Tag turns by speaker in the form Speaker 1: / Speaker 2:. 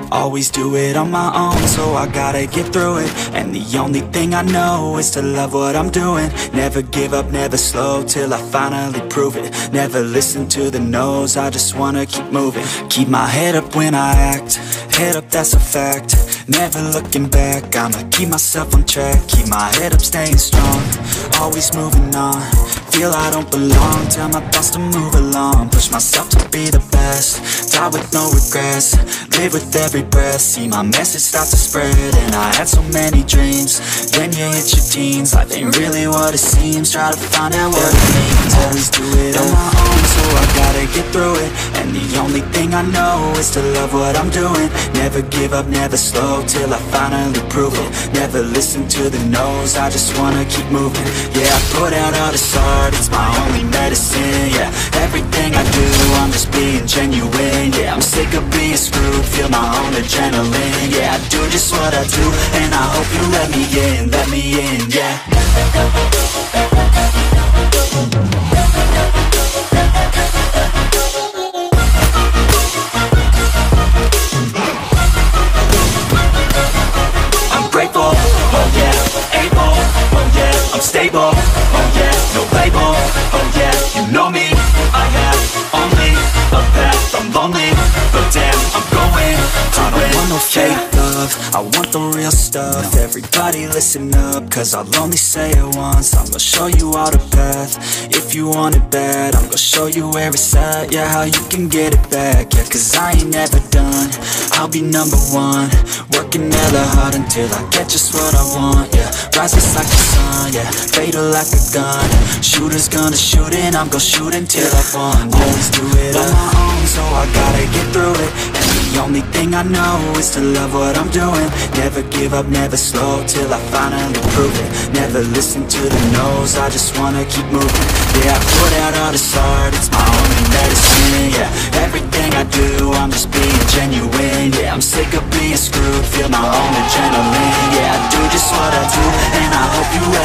Speaker 1: Always do it on my own, so I gotta get through it. And the only thing I know is to love what I'm doing. Never give up, never slow, till I finally prove it. Never listen to the no's, I just wanna keep moving. Keep my head up when I act, head up, that's a fact. Never looking back, I'ma keep myself on track. Keep my head up, staying strong, always moving on. Feel I don't belong, tell my thoughts to move along. Push myself to be the best, die with no regrets. Live with every breath, see my message start to spread. And I had so many dreams, then you hit your teens. Life ain't really what it seems, try to find out what it means. Always do it on my own, so I gotta get through it. And the only thing I know is to love what I'm doing. Never give up, never slow, till I finally prove it. Never listen to the no's, I just wanna keep moving. Yeah, I put out all this art, it's my only medicine. Yeah, everything I do, I'm just being genuine. Yeah, I'm sick of being screwed, feel my own adrenaline. Yeah, I do just what I do, and I hope you let me in, yeah. I'm grateful, oh yeah, able, oh yeah, I'm stable, oh yeah, no label, oh yeah, you know me, I have only a path, I'm lonely, but damn, I'm going to win. I don't want no fake love, I want the real stuff. Everybody listen up, cause I'll only say it once. I'm gonna show you all the path, if you want it bad. I'm gonna show you where it's at, yeah, how you can get it back. Yeah, cause I ain't never done, I'll be number one. Working hella hard until I get just what I want, yeah. Rises like the sun, yeah, fatal like a gun. Shooter's gonna shoot and I'm gonna shoot until I won, yeah. Always do it on my own, so I gotta get through it. And the only thing I know is to love what I'm doing. Never give up, never slow, till I finally prove it. Never listen to the no's, I just wanna keep moving. Yeah, I put out all this art, it's my only medicine. Yeah, everything I do, I'm just being genuine. Yeah, I'm sick of being screwed, feel my own adrenaline. Yeah, I do just what I do, and I hope you